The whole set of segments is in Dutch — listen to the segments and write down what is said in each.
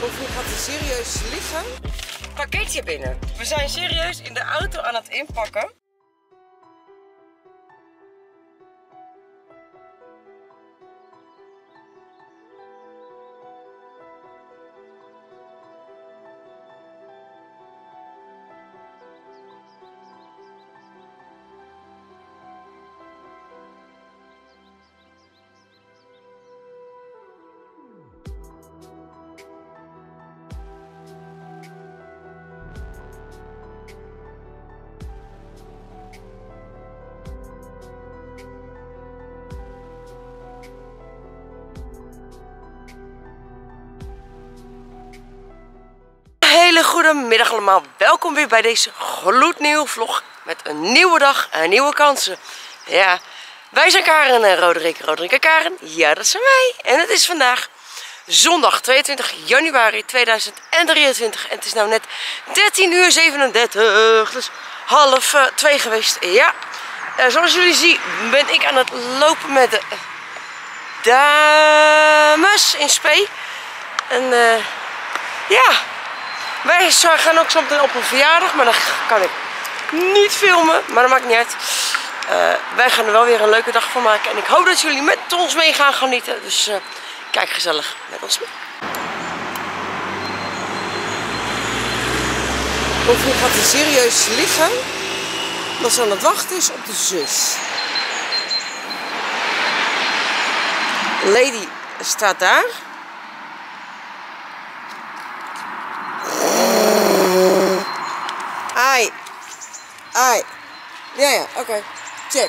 Of je gaat er serieus liggen? Pakketje binnen. We zijn serieus in de auto aan het inpakken. Hele goede middag allemaal, welkom weer bij deze gloednieuwe vlog met een nieuwe dag en nieuwe kansen. Ja, wij zijn Karen en Roderick en Karen, ja dat zijn wij. En het is vandaag zondag 22 januari 2023 en het is nou net 13:37, dus 1:30 geweest. Ja, zoals jullie zien ben ik aan het lopen met de dames in spe. En ja... Wij gaan ook zo meteen op een verjaardag, maar dan kan ik niet filmen, maar dat maakt niet uit. Wij gaan er wel weer een leuke dag van maken en ik hoop dat jullie met ons mee gaan genieten. Dus kijk gezellig met ons mee. Of je gaat er serieus liggen, dat ze aan het wachten is op de zus. Lady staat daar. Ai. Ja, oké. Check.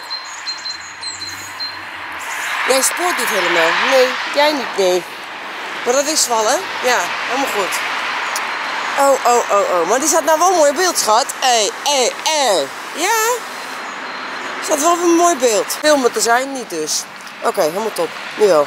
Jij spoort niet helemaal. Nee, jij niet, nee. Maar dat is wel, hè? Ja, helemaal goed. Oh. Maar die staat nou wel een mooi beeld, schat. Ja? Staat wel een mooi beeld. Filmen te zijn, niet dus. Oké, helemaal top. Nu wel.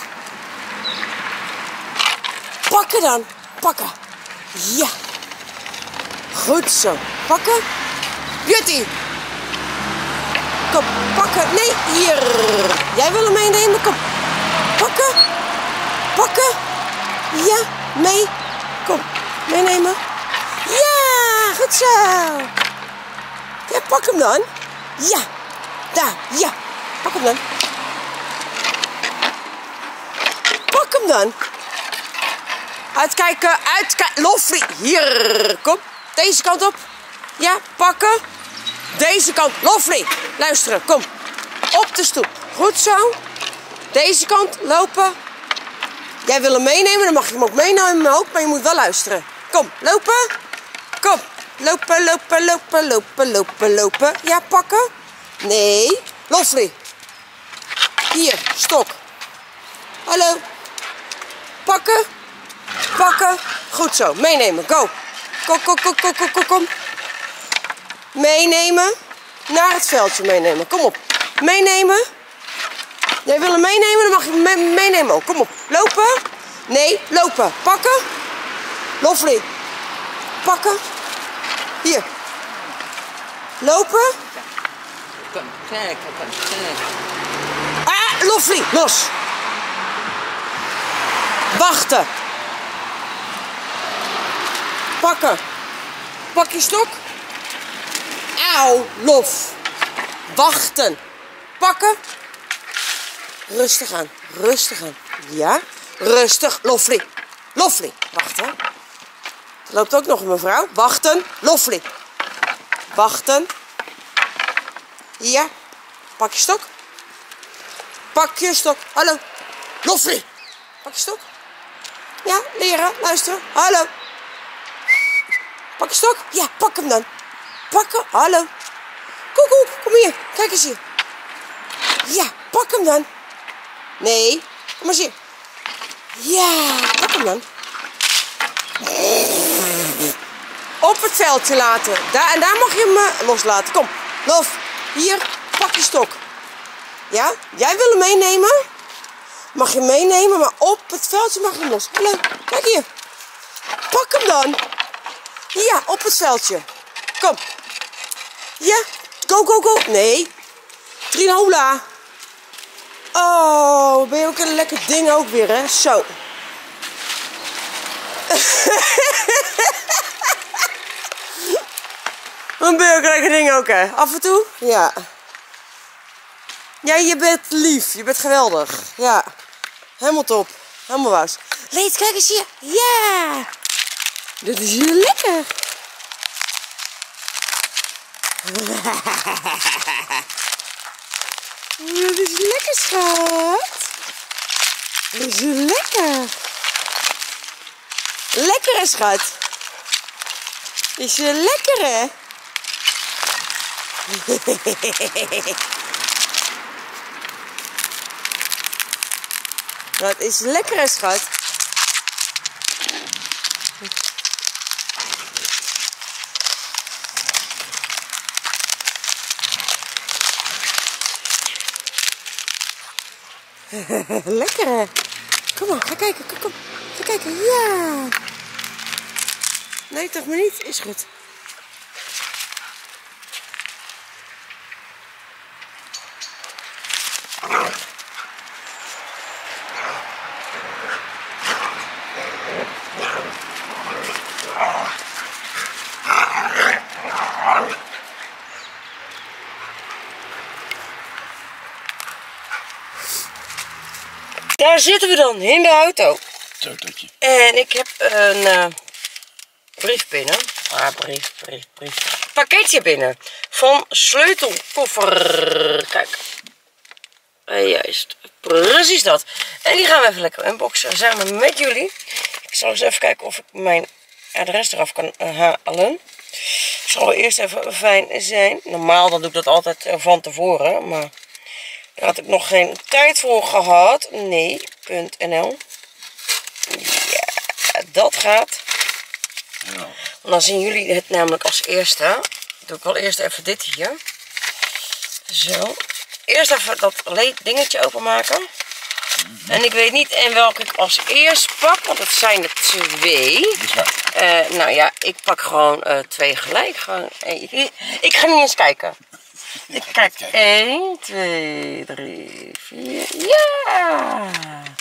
Pakken dan. Pakken. Ja. Goed zo. Pakken. Jutty. Kom, pakken. Nee, hier. Jij wil hem meenemen? Kom. Pakken. Pakken. Ja, mee. Kom, meenemen. Ja, goed zo. Ja, pak hem dan. Ja, daar, ja. Pak hem dan. Pak hem dan. Uitkijken, uitkijken. Loffie. Hier, kom. Deze kant op. Ja, pakken. Deze kant. Lovely. Luisteren, kom. Op de stoep. Goed zo. Deze kant lopen. Jij wil hem meenemen, dan mag je hem ook meenemen, maar je moet wel luisteren. Kom, lopen. Kom. Lopen. Ja, pakken. Nee. Lovely. Hier, stok. Hallo. Pakken. Pakken. Goed zo. Meenemen. Go. Kom. Meenemen. Naar het veldje meenemen. Kom op. Meenemen. Jij wil hem meenemen, dan mag je hem meenemen ook. Kom op. Lopen. Nee, lopen. Pakken. Lovely. Pakken. Hier. Lopen. Ah, Lovely. Los. Wachten. Pakken. Pak je stok. Auw, lof. Wachten. Pakken. Rustig aan. Ja. Rustig. Lovely. Wachten. Er loopt ook nog een mevrouw. Wachten. Lovely. Wachten. Ja. Pak je stok. Pak je stok. Hallo. Lovely. Pak je stok. Ja, leren. Luisteren. Hallo. Pak je stok? Ja, pak hem dan. Pakken, hallo. Koekoek, kom hier. Kijk eens hier. Ja, pak hem dan. Nee, kom eens hier. Ja, pak hem dan. Op het veldje laten. En daar mag je hem loslaten. Kom, Lof. Hier, pak je stok. Ja, jij wil hem meenemen? Mag je hem meenemen, maar op het veldje mag je hem los. Hallo, kijk hier. Pak hem dan. Ja, op het veldje. Kom. Ja, go. Nee. Trinola. Oh, ben je ook een lekker ding ook weer, hè? Zo. Een burgerlijke ding ook, hè? Af en toe? Ja. Ja, je bent lief. Je bent geweldig. Ja. Helemaal top. Helemaal was. Leed, kijk eens hier. Ja. Dit is hier lekker. Dit is lekker, schat. Dit is lekker. Lekker, hè, schat. Is je lekker, hè? Dat is lekker, hè, schat. Lekker, hè? Kom maar, ga kijken, kom. Ga kijken, ja. Nee, toch maar niet? Is goed. Daar zitten we dan, in de auto. Zo, Toetje. En ik heb een brief binnen. Brief. Pakketje binnen. Van sleutelkoffer. Kijk. Juist. Precies dat. En die gaan we even lekker unboxen samen met jullie. Ik zal eens even kijken of ik mijn adres eraf kan halen. Het zal eerst even fijn zijn. Normaal dan doe ik dat altijd van tevoren. Maar daar had ik nog geen tijd voor gehad. Nee.nl. Ja, dat gaat. Ja. Dan zien jullie het namelijk als eerste. Doe ik wel eerst even dit hier. Zo. Eerst even dat dingetje openmaken. En ik weet niet in welke ik als eerst pak, want het zijn er 2. Nou ja, ik pak gewoon 2 gelijk. Ik ga niet eens kijken. Ik kijk 1, 2, 3, 4. Ja!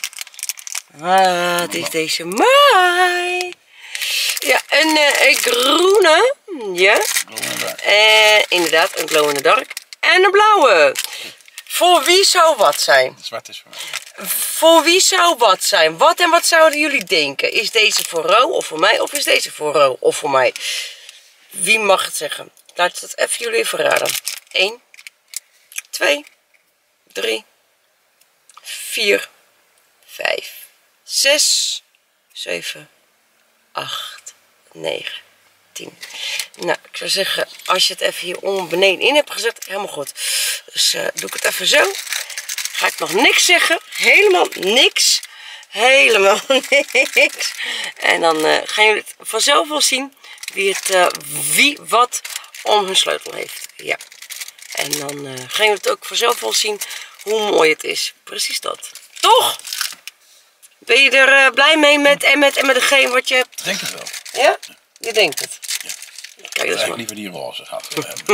Wat is deze mooi? Ja, een groene. Ja. Inderdaad, een glow in the dark. En een blauwe. Voor wie zou wat zijn? Zwart is voor mij. Voor wie zou wat zijn? Wat en wat zouden jullie denken? Is deze voor Ro of voor mij? Of is deze voor Ro of voor mij? Wie mag het zeggen? Laat het even jullie even raden. 1, 2, 3, 4, 5, 6, 7, 8, 9, 10. Nou, ik zou zeggen, als je het even hier onder beneden in hebt gezet, helemaal goed. Dus doe ik het even zo. Ga ik nog niks zeggen. Helemaal niks. Helemaal niks. En dan gaan jullie het vanzelf wel zien wie wat om hun sleutel heeft. Ja. En dan gaan jullie het ook vanzelf wel zien hoe mooi het is. Precies dat. Toch? Ben je er blij mee met degene wat je hebt? Ik denk het wel. Ja? Je denkt het? Ja. Kijk, dat is liever die roze gehad.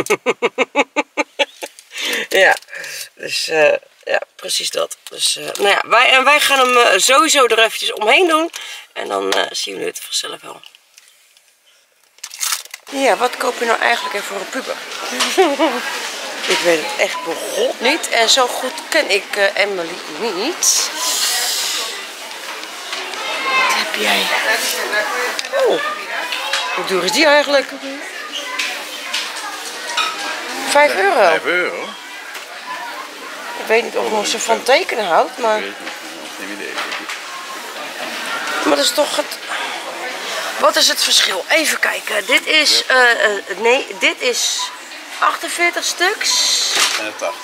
Ja, dus ja, precies dat. Dus nou ja, wij gaan hem sowieso er eventjes omheen doen. En dan zien jullie het vanzelf wel. Ja, wat koop je nou eigenlijk even voor een puber? Ik weet het echt begot niet. En zo goed ken ik Emily niet. Wat heb jij? Oh, hoe duur is die eigenlijk? 5 euro. 5 euro? Ik weet niet of ze van tekenen houdt, maar... Ik weet niet. Geen idee. Maar dat is toch het... Wat is het verschil? Even kijken. Dit is... nee, dit is 48 stuks. En 80.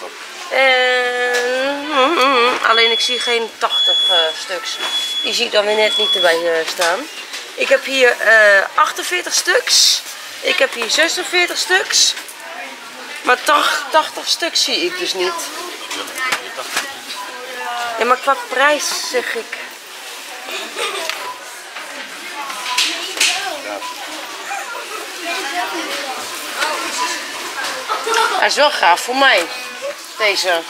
Alleen ik zie geen 80 stuks. Die zie ik dan weer net niet erbij staan. Ik heb hier 48 stuks. Ik heb hier 46 stuks. Maar 80 stuks zie ik dus niet. Ja, maar qua prijs zeg ik. Hij is wel gaaf voor mij. Deze.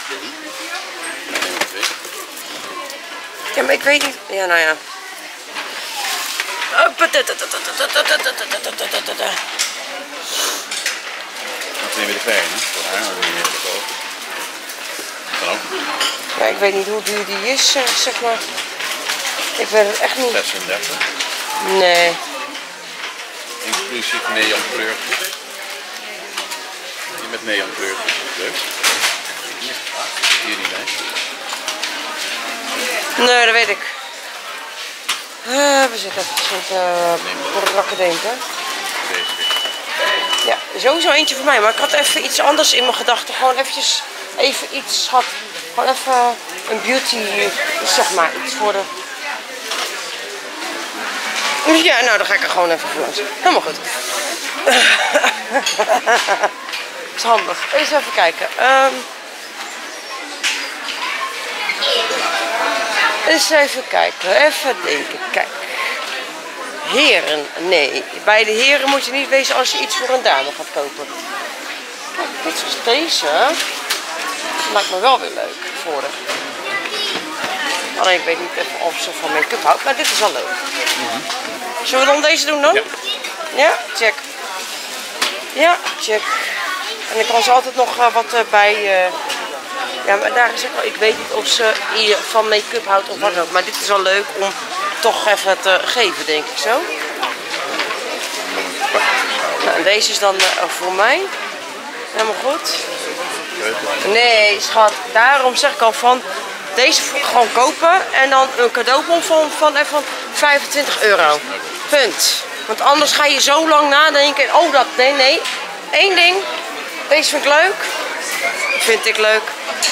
Ja, maar ik weet niet. Ja, nou ja. Dat neem je de kleine, voor haar, maar wil je niet kopen. Kan ook. Ja, ik weet niet hoe duur die is, zeg maar. Ik weet het echt niet. 36. Nee. Inclusief neonkleur. Die met neonkleur. Leuk. Hier niet bij. Nee, dat weet ik. We zitten even brakke denken. Deze weer. Ja, sowieso eentje voor mij. Maar ik had even iets anders in mijn gedachten. Gewoon eventjes, even iets, schat. Gewoon even een beauty, zeg maar, iets voor de... Ja, nou dan ga ik er gewoon even voor langs. Helemaal goed. Dat is handig. Eens even kijken. Eens even kijken. Even denken. Kijk. Heren. Nee. Bij de heren moet je niet wezen als je iets voor een dame gaat kopen. Kijk, dit is deze. Dat lijkt me wel weer leuk voor haar. Alleen ik weet niet even of ze van make-up houdt, maar dit is wel leuk. Zullen we dan deze doen dan? Ja. Ja, check. Ja, check. En dan kan ze altijd nog wat bij... Ja, maar daar is ook wel... Ik weet niet of ze hier van make-up houdt of wat ook. Maar dit is wel leuk om toch even te geven, denk ik zo. Nou, en deze is dan voor mij. Helemaal goed. Nee, schat. Daarom zeg ik al van... Deze gewoon kopen en dan een cadeaubon van even 25 euro. Punt. Want anders ga je zo lang nadenken. En, oh, dat. Nee. Eén ding. Deze vind ik leuk. Vind ik leuk.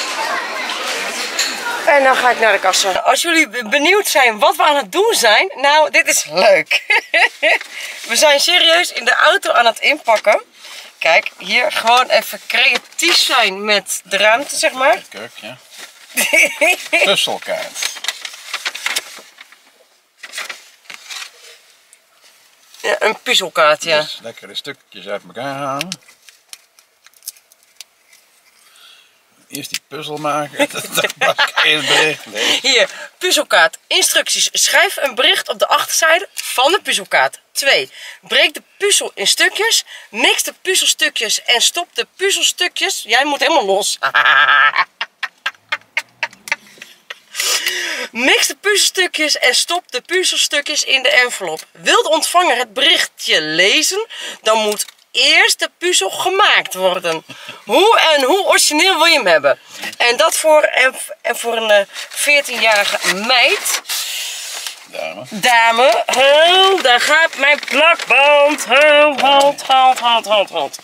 En dan ga ik naar de kassa. Als jullie benieuwd zijn wat we aan het doen zijn. Nou, dit is leuk. We zijn serieus in de auto aan het inpakken. Kijk, hier gewoon even creatief zijn met de ruimte, zeg maar. Kijk, ja. Puzzelkaart. Ja, een puzzelkaart, ja. Dus lekkere stukjes uit elkaar halen. Eerst die puzzel maken. Dan pak je het bericht. Nee. Hier, puzzelkaart. Instructies. Schrijf een bericht op de achterzijde van de puzzelkaart. 2. Breek de puzzel in stukjes. Mix de puzzelstukjes en stop de puzzelstukjes. Jij moet helemaal los. Mix de puzzelstukjes en stop de puzzelstukjes in de envelop. Wil de ontvanger het berichtje lezen, dan moet eerst de puzzel gemaakt worden. Hoe origineel wil je hem hebben? En dat voor een 14-jarige meid. Dame. Oh, daar gaat mijn plakband. Halt.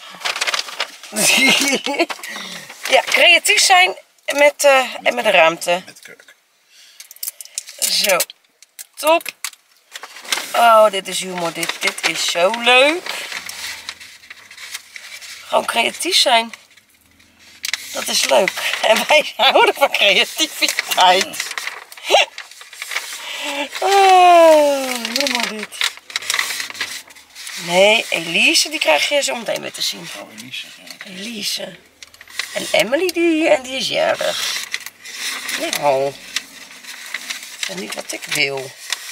Ja, creatief zijn met de ruimte. Met kurk. Zo, top. Oh, dit is humor. Dit is zo leuk. Gewoon creatief zijn. Dat is leuk. En wij houden van creativiteit. Oh, humor dit. Nee, Elise, die krijg je zo meteen weer te zien. Oh, Elise. Ja. Elise. En Emily, die is jarig. Nou. Dat is niet wat ik wil.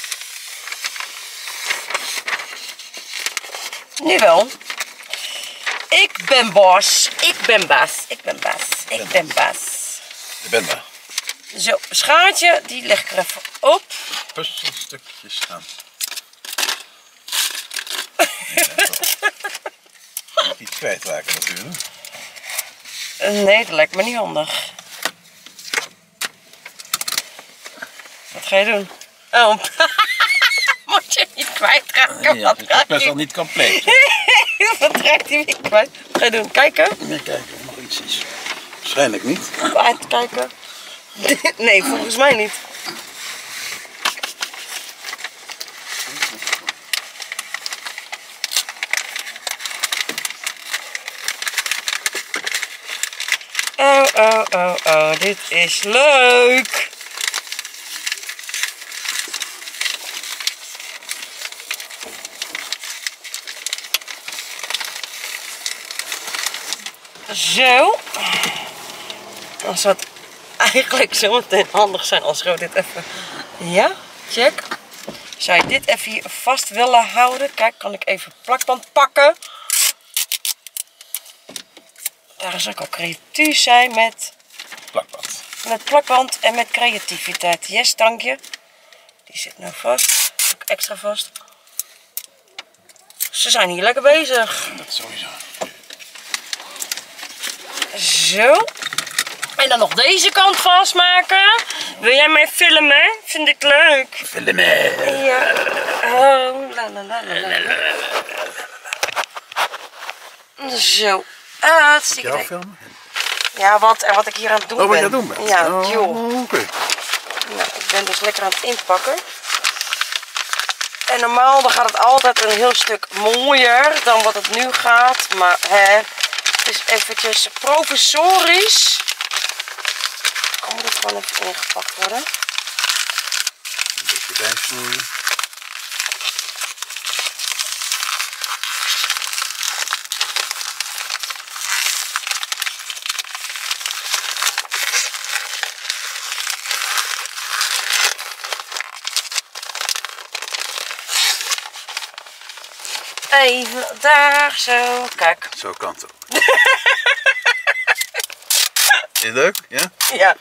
Nu wel. Ik ben Bas. Ik ben Bas. De benda. Zo, schaartje, die leg ik er even op. Puzzelstukjes gaan. Ja, iets kwijtraken natuurlijk. Nee, dat lijkt me niet handig. Wat ga je doen? Oh. Moet je niet kwijtraken? Ja, het is best wel niet compleet. Wat raakt hij weer kwijt? Wat ga je doen? Kijken? Nee, kijken of er nog iets is. Waarschijnlijk niet. Kijken. Nee, volgens mij niet. Oh, dit is leuk. Zo. Dan zou het eigenlijk zo meteen handig zijn als we dit even... Ja, check. Zou je dit even hier vast willen houden? Kijk, kan ik even plakband pakken. Daar zou ik al creatief zijn met Plakband. met plakband en met creativiteit. Yes, dank je. Die zit nou vast. Ook extra vast. Ze zijn hier lekker bezig. Dat sowieso. Zo. En dan nog deze kant vastmaken. Wil jij mij filmen? Vind ik leuk. Filmen. Ja. Oh, la la la la la. Zo. Hartstikke Jouw leuk. filmen? Ja, wat ik hier aan het doen ben. Oh, wat je aan het doen bent? Ja, Oh, joh. oké. Nou, ik ben dus lekker aan het inpakken. En normaal dan gaat het altijd een heel stuk mooier dan wat het nu gaat. Maar het is eventjes provisorisch. Dan moet het gewoon even ingepakt worden. Een beetje bijsnoeien. Even daar, zo. Kijk. Zo kan het ook. Is het leuk? Ja? Ja.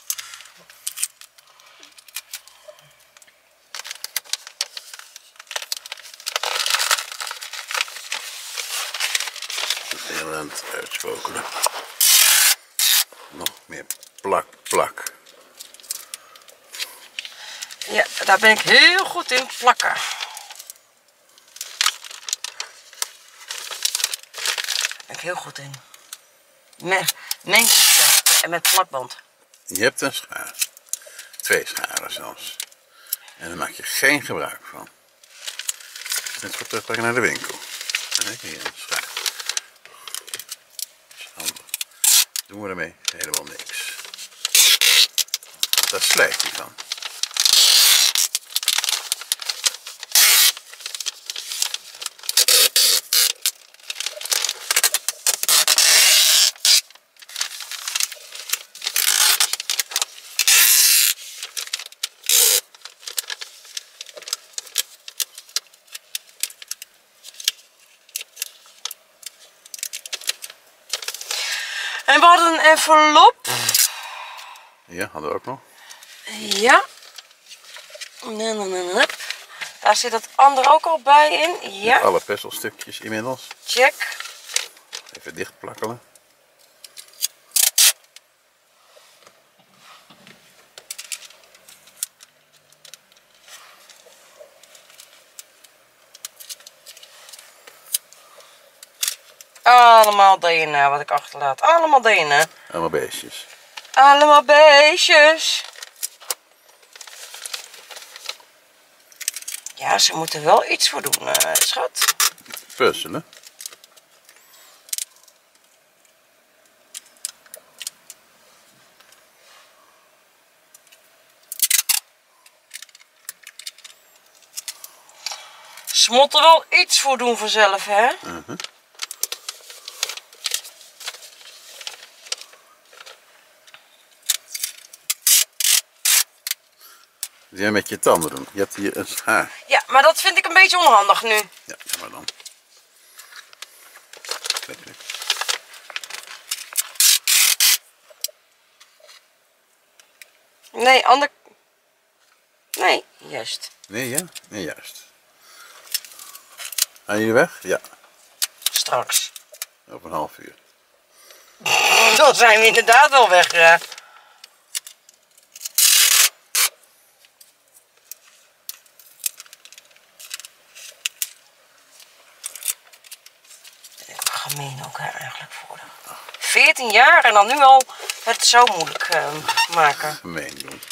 Helemaal aan het uitspokelen. Nog meer plak. Ja, daar ben ik heel goed in plakken. Daar ben ik heel goed in. Met meentjes testen en met plakband. Je hebt een schaar. 2 scharen zelfs. En daar maak je geen gebruik van. Net voor terugpakken naar de winkel. Dan heb je hier een schaar. Dat is handig. Doen we ermee helemaal niks. Want daar slijt hij van. En we hadden een envelop. Ja, hadden we ook nog. Ja. Daar zit het andere ook al bij in. Ja. Alle pestelstukjes inmiddels. Check. Even dicht plakkelen. Allemaal DNA wat ik achterlaat. Allemaal DNA. Allemaal beestjes. Allemaal beestjes. Ja, ze moeten wel iets voor doen, schat. Puzzelen. Ze moeten wel iets voor doen vanzelf, hè? Die met je tanden doen. Je hebt hier een schaar. Ja, maar dat vind ik een beetje onhandig nu. Ja, maar dan. Lekker. Nee, ander... Nee, juist. Nee, ja? Nee, juist. Gaan jullie weg? Ja. Straks. Over een half uur. Dan zijn we inderdaad wel weg. Gemeen ook hè, eigenlijk voor de 14 jaar en dan nu al het zo moeilijk maken. Gemeen doen.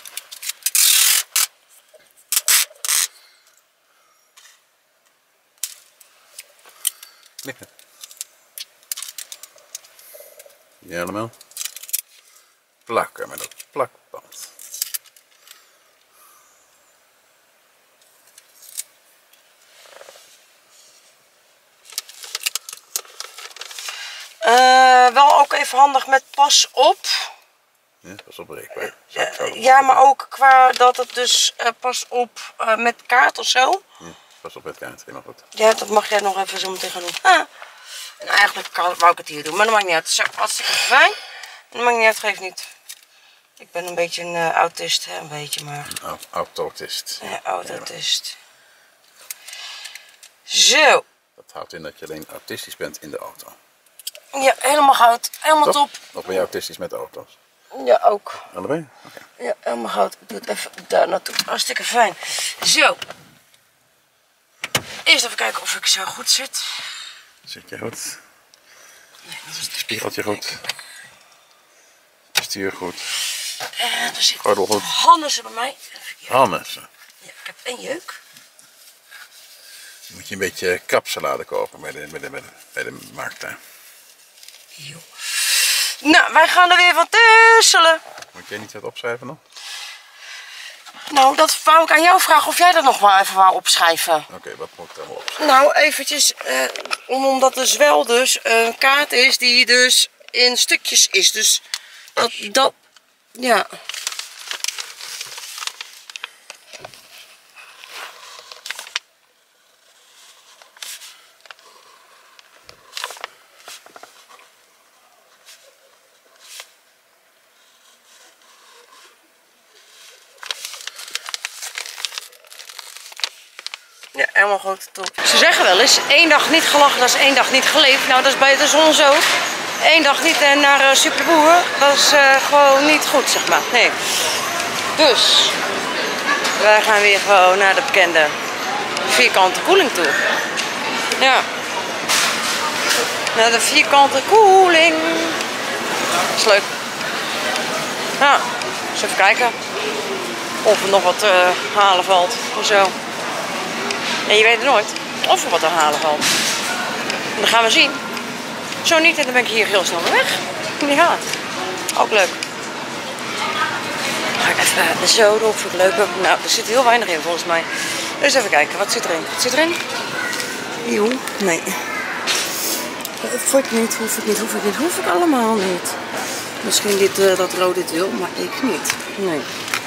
Lekker. Ja, allemaal. Plakken met dat plakband. Wel ook even handig met pas op. Ja, dat is opbreekbaar. Ja, maar ook qua dat het dus pas op met kaart of zo. Ja, pas op met kaart, helemaal goed. Ja, dat mag jij nog even zo meteen gaan doen. Ah. En eigenlijk wou ik het hier doen, maar dat maakt niet uit. Het is hartstikke fijn. Dat maakt niet uit, geeft niet. Ik ben een beetje een autist, hè? Een beetje maar. Een autootist. Ja, autootist. Zo. Dat houdt in dat je alleen autistisch bent in de auto. Ja, helemaal goud. Helemaal Toch? top. Of ben je autistisch met de auto's? Ja, ook. Allebei? Oké. Ja, helemaal goud. Ik doe het even daar naartoe. Hartstikke fijn. Zo. Eerst even kijken of ik zo goed zit. Zit je goed? Spiegeltje goed? Stuur goed? En er zit Gordel goed? Hannessen bij mij. Hannessen. Ja, ik heb 1 jeuk. Dan moet je een beetje krapsalade kopen bij de markt. Hè. Jo. Nou, wij gaan er weer van tusselen. Moet jij niet wat opschrijven nog? Nou, dat wou ik aan jou vragen of jij dat nog wel even wou opschrijven. Oké, wat moet ik dan opschrijven? Nou, eventjes, omdat dus wel dus een kaart is die dus in stukjes is. Dus dat ja. Ja, helemaal goed, top. Ze zeggen wel eens, 1 dag niet gelachen, dat is 1 dag niet geleefd. Nou, dat is bij de zon zo. 1 dag niet naar Superboer, dat is gewoon niet goed, zeg maar. Nee. Dus, wij gaan weer gewoon naar de bekende vierkante koeling toe. Ja. Naar de vierkante koeling. Dat is leuk. Ja, eens even kijken of er nog wat halen valt of zo. En je weet het nooit of er wat te halen valt. En dat gaan we zien. Zo niet, en dan ben ik hier heel snel weer weg. Ja, ook leuk. Ga ik even zo door, vind ik leuk. Nou, er zit heel weinig in volgens mij. Dus even kijken, wat zit erin? Wat zit erin? Joe, nee. Hoef ik niet, hoef ik allemaal niet. Misschien dat rood dit wil, maar ik niet. Nee.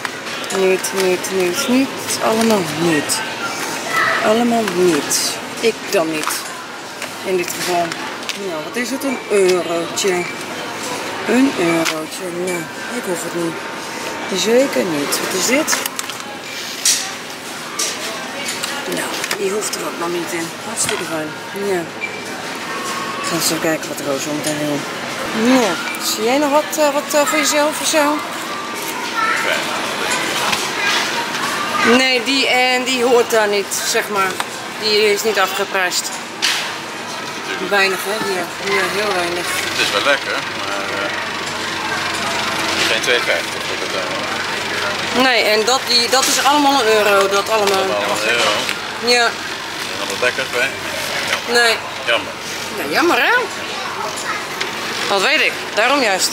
Niet. Allemaal niet. Allemaal niet. Ik dan niet. In dit geval. Nou, wat is het? Een eurotje. Een eurotje. Nou, ik hoef het niet. Zeker niet. Wat is dit? Nou, die hoeft er ook nog niet in. Hartstikke fijn. Ja. Ik ga eens even kijken wat Roos zo meteen wil. Ja. Zie jij nog wat voor jezelf of zo? Nee, die hoort daar niet, zeg maar. Die is niet afgeprijsd. Weinig, hè? Hier heel weinig. Het is wel lekker, maar geen 2,50. Nee, en dat is allemaal een euro. Dat allemaal. Allemaal een euro. Ja. En dan wat lekkers bij? Nee. Jammer. Ja, jammer, hè? Dat weet ik. Daarom juist.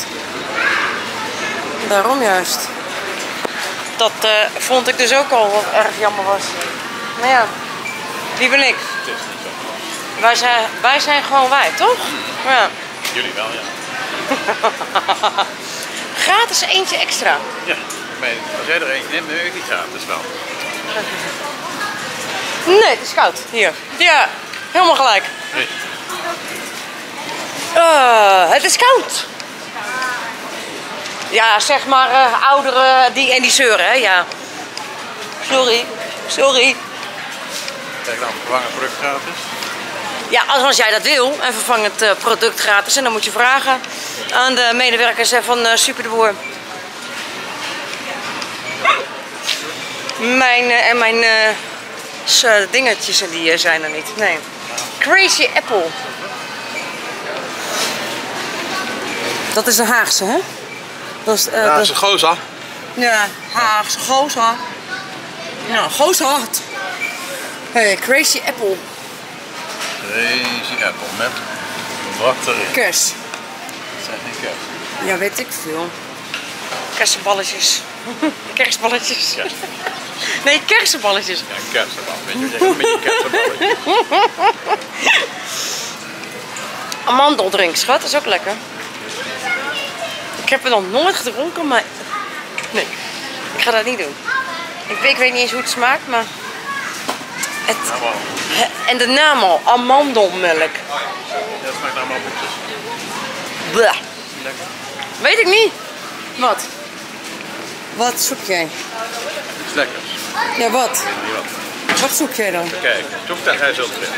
Daarom juist. Dat vond ik dus ook al wat erg jammer was. Maar ja, wie ben ik? Het is niet zo. Wij zijn gewoon wij, toch? Ja. Jullie wel, ja. Gratis eentje extra. Ja, maar als jij er eentje neemt, dan weet ik niet gratis wel. Nee, het is koud. Hier. Ja, helemaal gelijk. Nee. Het is koud. Ja, zeg maar ouderen die zeuren, hè? Ja. Sorry. Kijk dan, vervangen product gratis. Ja, als jij dat wil, en vervang het product gratis. En dan moet je vragen aan de medewerkers van Super de Boer. Mijn dingetjes die zijn er niet. Nee. Crazy Apple. Dat is de Haagse, hè? Dat is, Haagse goza. Ja, Haagse goza. Nou, goza. Hey, Crazy Apple. Crazy Apple met wat erin. Kers. Dat zijn geen kers. Ja, weet ik veel. Kersenballetjes. Kerstballetjes. Ja. Nee, kersenballetjes. Ja, een kersenbal. Weet je wat je met je kersenballetje? Amandeldrink, schat. Dat is ook lekker. Ik heb het nog nooit gedronken, maar nee, ik ga dat niet doen. Ik weet niet eens hoe het smaakt, maar en de naam al, amandelmelk. Dat smaakt allemaal appeltjes. Bleh. Lekker. Weet ik niet. Wat? Wat zoek jij? Iets lekkers. Ja, wat? Niet wat. Wat zoek jij dan? Kijk, zoek dat hij zo terug.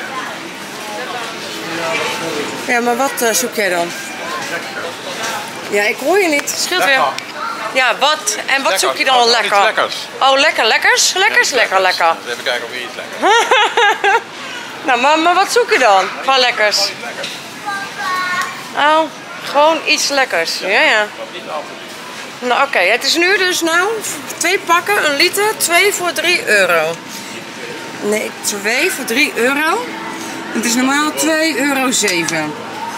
Ja, maar wat zoek jij dan? Ja, ik hoor je niet. Scheelt weer. Ja, wat? En wat zoek je dan lekker? Iets lekkers. Oh, lekker, lekkers? Lekkers, lekker, lekker. Dus even kijken of je iets lekkers. Nou, maar wat zoek je dan van lekkers? Oh, gewoon iets lekkers. Ja. Nou, oké. Het is nu dus 2 pakken, 1 liter, 2 voor 3 euro. Nee, 2 voor 3 euro. Het is normaal 2,07 euro.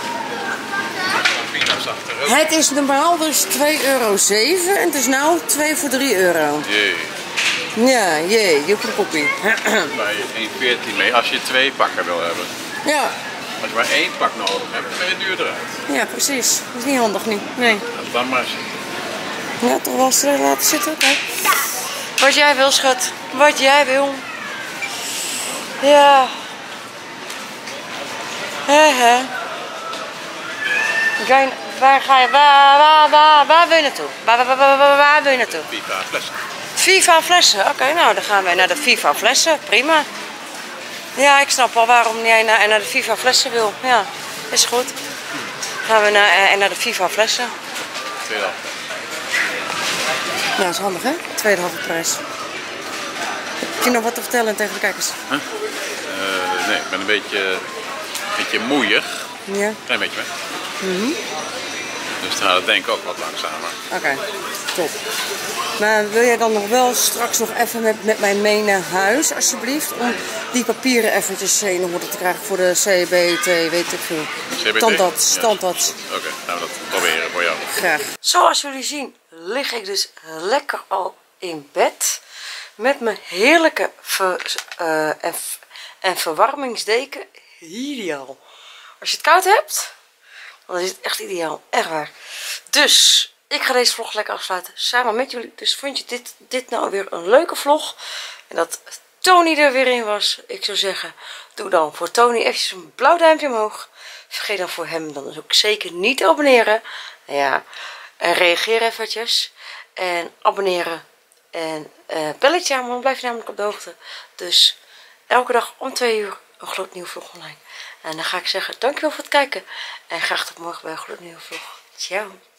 Het is normaal dus 2,07 euro en het is nu 2 voor 3 euro. Jee. Ja, jee, joepelkoppie. Bij 1,14 mee als je 2 pakken wil hebben. Ja. Als je maar 1 pak nodig hebt, dan ben je duurder uit. Ja, precies. Dat is niet handig nu. Nee. Dat is dan maar eens. Ja, toch wel eens laten zitten. Okay. Wat jij wil, schat. Wat jij wil. Ja. Waar ga je? Waar wil je naartoe? Waar wil je naartoe? FIFA flessen. FIFA flessen. Oké, nou dan gaan wij naar de FIFA flessen. Prima. Ja, ik snap al waarom jij naar de FIFA flessen wil. Ja, is goed. Gaan we naar de FIFA flessen. Tweede helft. Nou, dat is handig hè? Tweede halve prijs. Heb je nog wat te vertellen tegen de kijkers? Huh? Nee, ik ben een beetje moeiig. Ja. Klein beetje weg. Dus dan gaat het denk ik ook wat langzamer. Oké, top. Maar wil jij dan nog wel straks nog even met mij mee naar huis, alsjeblieft? Om die papieren eventjes in orde te krijgen voor de CBT, weet ik veel. CBT? Standaard. Oké, nou dat proberen voor jou. Graag. Zoals jullie zien lig ik dus lekker al in bed. Met mijn heerlijke verwarmingsdeken. Ideaal. Als je het koud hebt, dan is het echt ideaal. Echt waar. Dus ik ga deze vlog lekker afsluiten samen met jullie. Dus vond je dit nou weer een leuke vlog? En dat Tony er weer in was. Ik zou zeggen, doe dan voor Tony eventjes een blauw duimpje omhoog. Vergeet dan voor hem dan ook zeker niet te abonneren. Ja, en reageer eventjes. En abonneren. En belletje aan, want dan blijf je namelijk op de hoogte. Dus elke dag om 2 uur een gloednieuwe vlog online. En dan ga ik zeggen, dankjewel voor het kijken. En graag tot morgen bij een gloednieuwe vlog. Ciao.